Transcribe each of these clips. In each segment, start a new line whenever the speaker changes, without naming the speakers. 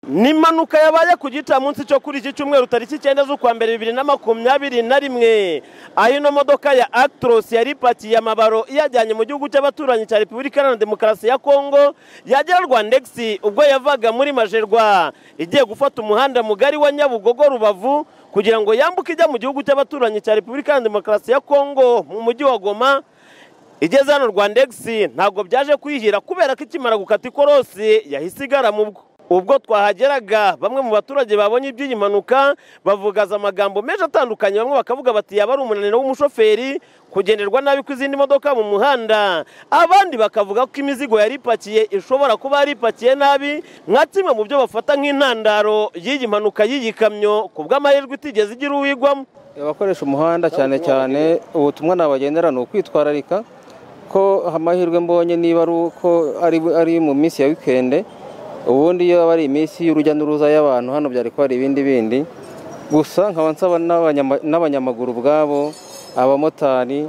Ni impanuka yabaye ku gicamunsi cyo kuri iki cyumweru tariki 9 z'ukwa mbere 2021 aho ino modoka ya Actros yari ipakiye amabaro iyajyanye mu gihugu cy'abaturanyi cya Repubulika Iharanira Demokarasi ya Kongo yagera Rwandex ubwo yavaga muri Majerwa igiye gufata umuhanda mugari wa Nyabugogo Rubavu kugira ngo yambuke ijya mu gihugu cy'abaturanyi cya Repubulika Iharanira Demokarasi ya Kongo mu mujyi wa Goma. Igeze hano Rwandex ntabwo byaje kwihira kubera ko ikimara gukata ikorosi yahisigara mu bwo. Ubwo twahageraga bamwe mu baturage babonye iby'iyi mpanuka bavugaza amagambo menshi atandukanye, bamwe bakavuga bati yaba ari umunaniro w'umushoferi kugenderwa nabi kw'izindi modoka mu muhanda, abandi bakavuga ko imizigo yari ipakiye ishobora kuba yari ipakiye nabi nka kimwe mu byo bafata nk'intandaro y'iyi mpanuka y'iyi kamyo kubw'amahirwe itigeze igira uwigwamo.
Abakoresha umuhanda cyane cyane ubutumwa nabagendera ni ukwitwararika ko amahirwe mbonye niba ari uko ari mu minsi ya weekend, ubundi iyo bari iminsi y'urujya n'uruza y'abantu hano byari ko hari ibindi gusa nkaba nsaba n'abanyamaguru ubwabo, abamotari,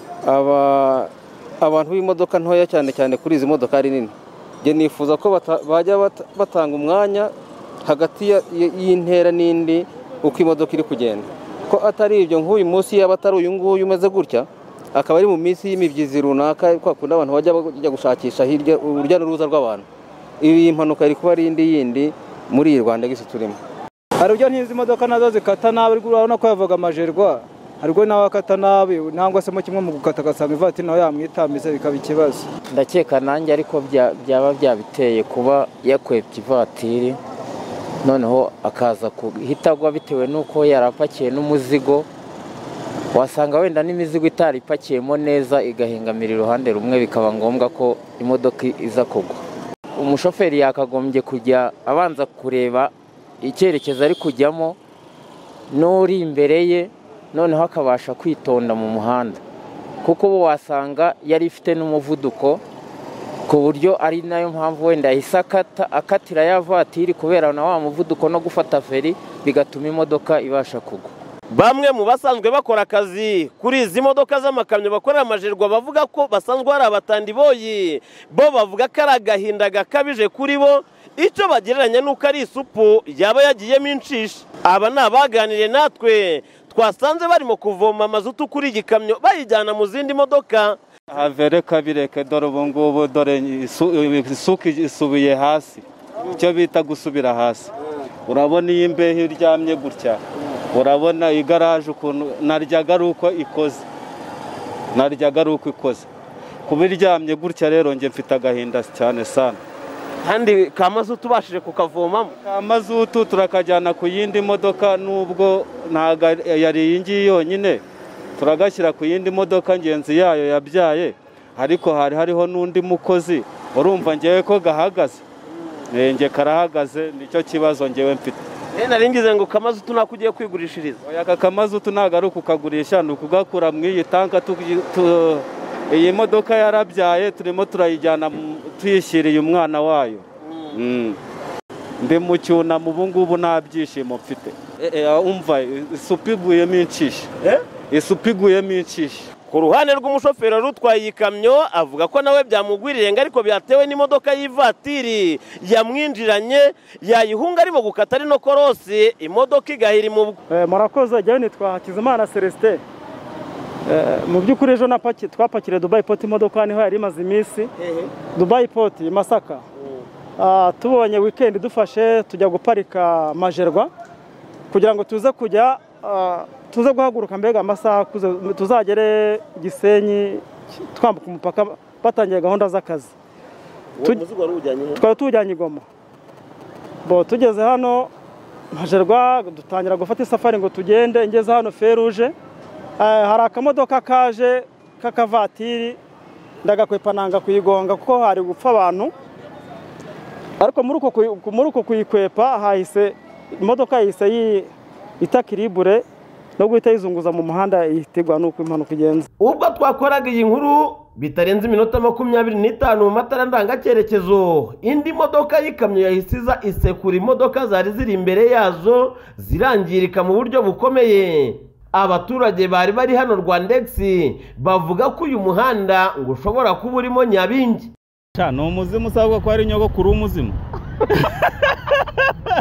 abantu b'imodoka ntoya cyane cyane kuri izi modoka ari nini, nge nifuza ko bajya batanga umwanya hagati y'intera n'indi uko imodoka iri kugenda, ko atari ibyo nk'uyu munsi yaba atari uyu nguyu umeze gutya akaba ari mu minsi y'imibyizi runaka kwa kundi abantu bajya gushakisha hirya urujya n'uruza rw'abantu. Iyi mpanuka iri kuba ari yindi muri Rwandex turimo.
Hari ujya ntizi imodoka nazo zikata nabi, urabona ko yavaga Majerwa harwo nawe akata nabi, nangwa se mo kimwe mu gukata gasanga ivatiri nawe yamwitambise bikaba ikibazo.
Ndakeka nanjye ariko byaba byabiteye kuba yakwepye ivatiri noneho akaza kuhitagwa bitewe nuko yarapakiye n'umuzigo, wasanga wenda n'imizigo itari ipakiyemo neza igahengamira iruhande rumwe bikaba ngombwa ko imodoka iza kugwa. Umushoferi yakagombye kujya abanza kureba icyerekezo ari kujyamo n'uri imbere ye, noneho akabasha kwitonda mu muhanda, kuko bo wasanga yari ifite n'umuvuduko ku buryo ari nayo mpamvu wenda yahise akatira ya vatiri kubera na wa muvuduko no gufata feri bigatuma imodoka ibasha kugwa.
Bamwe mu basanzwe bakora akazi kuri izi modoka z'amakamyo bakorera Majerwa bavuga ko basanzwe ari abatandiboyi, bo bavuga ko ari agahinda gakabije kuri bo, icyo bagereranya nuko ari isupu yaba yagiyemo inshishi. Aba ni abaganiriye natwe twasanze barimo kuvoma amazutu kuri iyi kamyo bayijyana mu zindi modoka.
Havere kabireke dore ubu ngubu dore isuku isubiye hasi, icyo bita gusubira hasi. Urabona iyi mbeho iryamye gutya, urabona igaraje ukuntu naryaga ari uko ikoze, kuba iryamye gutya rero nge mfite agahinda cyane sana.
Kandi kamazutu ubashije kukavomamo?
Kamazutu turakajyana ku yindi modoka, nubwo ntago yari iyi ngiyi yonyine, turagashyira ku yindi modoka ngenzi yayo yabyaye, ariko hariho n'undi mukozi, urumva ngewe ko gahagaze, nge karahagaze, nicyo kibazo ngewe mfite.
Naringize ngo kamazutu nakugiye kwigurishiriza.
Oya kamazutu ntago ari ukukagurisha, ni ukugakura mu iyi tanka. Iyi modoka yarabyaye turimo turayijyana tuyishyiriye umwana wayo. Ndi mu cyunamo ubu ngubu nta byishimo mfite. Umva isupu iguyemo inshishi, isupu iguyemo inshishi.
Ku ruhande rw'umushoferi rutwaye iyi kamyo avuga ko nawe byamugwirire ngo ariko byatewe n'imodoka y'ivatiri yamwinjiranye yayihunga arimo gukata ari no korosi imodoka igahira mu bwo.
Murakoze, jyewe nitwa Hakizimana Celestin. Mu by'ukuri ejo twapakire Dubai Port imodoka niho yari imaze iminsi. Dubai Port Masaka. Tubonye weekend dufashe tujya guparika Majerwa kugira ngo tuze guhaguruka mbega amasaha tuzagere Gisenyi twambuka umupaka batangiye gahunda z'akazi. Twari tujyanye i Goma. Tugeze hano Majerwa dutangira gufata isafari ngo tugende, ngeze hano Feruje hari akamodoka kaje k'akavatiri ndagakwepa nanga kuyigonga kuko hari gupfa abantu, ariko muri uko kuyikwepa hahise imodoka yahise itakiribure no guhita yizunguza mu muhanda ihitegwa nuko impanuka igenze.
Ubwo twakoraga iyi nkuru bitarenze iminota 25 mu matara ndangacyerekezo, indi modoka y'ikamyo yahisiza isekura imodoka zari ziri imbere yazo zirangirika mu buryo bukomeye. Abaturage bari hano Rwandex bavuga ko uyu muhanda ngo ushobora kuba urimo nyabingi.
Ni umuzimu usabwa ko ari nyogokuru w'umuzimu.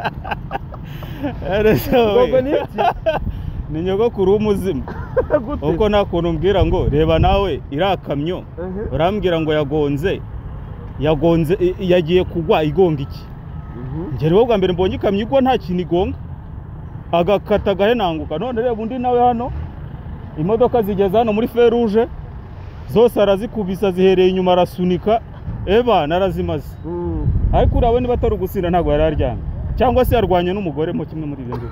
Ubwo ni iki? Ni nyogokuru w'umuzima. Uko nta kuntu mbwira ngo reba nawe irakamyo urambwira ngo yagonze yagiye kugwa igonga iki? Nje rero bwa mbere mbonye ikamyo igwa nta kintu igonga agakata gahenanguka. None reba undi nawe hano imodoka zigeze hano muri feruje zose arazikubisa zihereye inyuma arasunika eba narazimaze. Ariko urawe niba atari ugusinda ntabwo yari aryamye cyangwa se yarwanye n'umugore mu kimwe muri ibyo.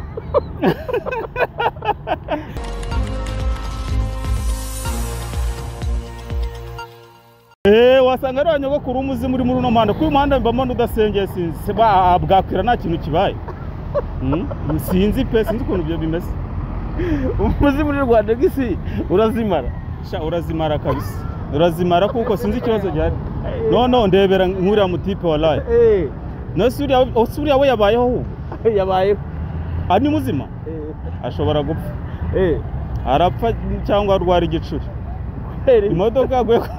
Wasanga ari nyogokuru w'umuzimu uri muri uno muhanda. Kuko uyu muhanda mbamo udasengeye sinzi bwakwira nta kintu kibaye. Sinzi pe sinzi ukuntu ibyo bimeze.
Umuzimu muri Rwandex urazimara.
Urazimara kabisa. Urazimara kuko sinzi ikibazo gihari. No ndebera nk'uriya mutipe wallahi. No suriya we yabayeho ahubwo.
Yabayeho.
Ari muzima? Ashobora gupfa. Arapfa cyangwa arwara igicuri. Imodoka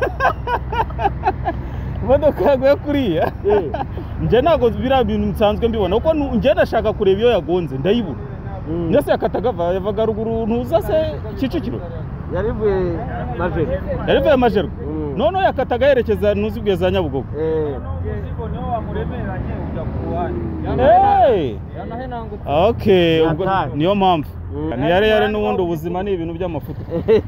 yaguye kuriya. Nje ntago bira bintu nsanzwe mbibona kuko nje ndashaka kureba iyo yagonze ndayibura. Ndetse yakatagava yavaga ruguru ntuza se Kicukiro. Yarivuye Majerwa. None yakataga yerekeza ntuzibwiye za Nyabugogo. Okay, niyo mpamvu. Ni yare n'ubundi ubuzima ni ibintu by'amafuta.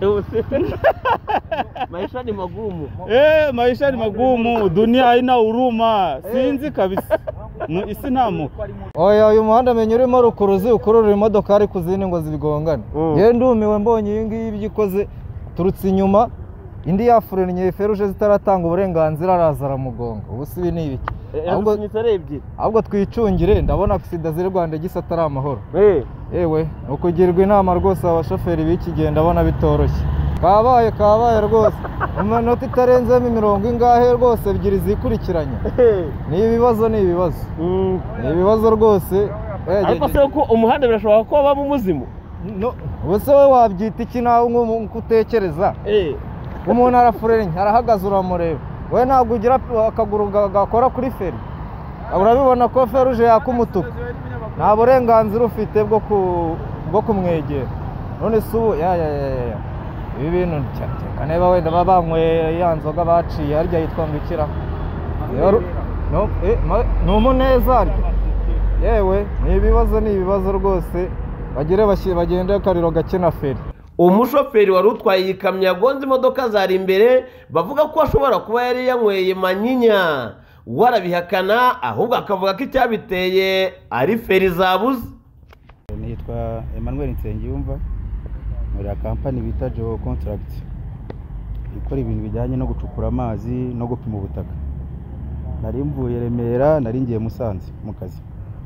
Maisha ni magumu.
Maisha ni magumu, dunia haina huruma. Sinzi kabisa. Isi ntamu.
Oya uyu muhanda menye urimo rukuruzi ukurura imodoka ari kuzini ngo zibigongane. Ye ndumiwe mbonye iyi ngiyi byikoze turutse inyuma indi yafurennye feruje zitaratanga uburenganzira arazara mugongo. Ubu sibi ni ibiki? Ahubwo twicungire ndabona accident ziri Rwanda gisatara amahoro. Ewe ukugirwa inama rwose abashoferi b'ikigenda abona bitoroshye. Kabaye rwose. Umunota itarenzemo imirongo ingahe rwose ebyiri zikurikiranye. Ni ibibazo. Ni ibibazo rwose.
Ariko se uko umuhanda birashobora ko baba umuzimu.
No, wese we wabyita iki nawe nk'utekereza. Umuntu arafurennye arahagaze uramureba. We ntabwo ugira akaguru gakora kuri feri. Urabibona ko feruje yakumutuka. Nta burenganzira ufite bwo kumwegera. None se ubu ibi bintu kaneba wenda babanyweye ya nzoga baciye harya yitwa ngo ikira. Ni umuneza arya. Yewe ni ibibazo rwose bagende akariro gake na feri.
Umushoferi wari utwaye iyi kamyo yagonze imodoka zari imbere bavuga ko ashobora kuba yari yanyweye manyinya. Warabihakana ahubwo akavuga ko icyabiteye ari feri zabuze.
Nitwa Emmanuel Nsengiyumva muri kampani bita Geo Contract ikora ibintu bijyanye no gucukura amazi no gupima ubutaka. Nari mvuye Remera nari ngiye Musanze mu kazi.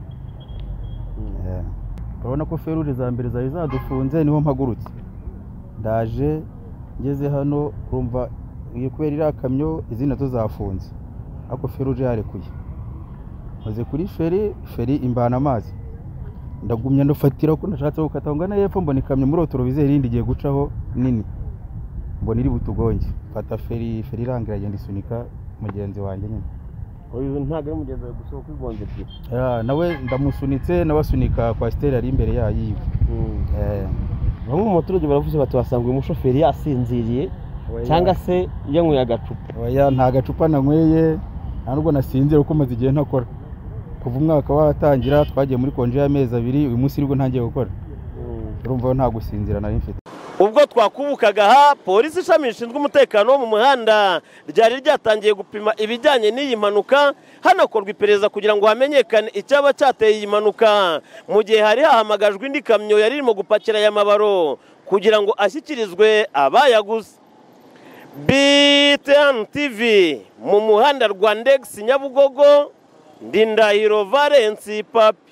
Urabona ko feruje za mbere zari zadufunze niho mpagurutse. Ndaje ngeze hano urumva kubera iriya kamyo izina zo zafunze. Ako feruje yarekuye. Maze kuri feri imbana amazi. Ndagumya ndofatira ko nashatse gukata ngana yepfo mbona ikamyo muri autorovizeri irindi giye gucaho nini. Mbona iri butugonge. Fata feri irangira agenda isunika mugenzi wanjye nyine.
Uyu ntago ari mugenzi wawe gusohoka kwigonze bye.
Nawe ndamusunitse nabasunika kwa steri ari imbere yayiwe.
Bamwe mu baturage baravuze bati wasanga uyu mushoferi yasinziriye cyangwa se yanyweye agacupa.
Oya nta gacupa nanyweye ntabwo nasinzira uko maze igihe ntakora. Kuva umwaka watangira twagiye muri konje y'amezi 2 uyu munsi rwo ntangiye gukora. Urumva nta gusinzira nari mfite.
Ubwo twakubukaga aha polisi ishami rishinzwe umutekano wo mu muhanda ryari ryatangiye gupima ibijyanye n'iyi mpanuka hanakorwa iperereza kugira ngo hamenyekane icyaba cyateye iyi mpanuka mu gihe hari hahamagajwe indi kamyo yari irimo gupakira aya mabaro kugira ngo ashyikirizwe abayaguze. BTN TV mu muhanda Rwandex Nyabugogo Ndindahiro Valence Papi.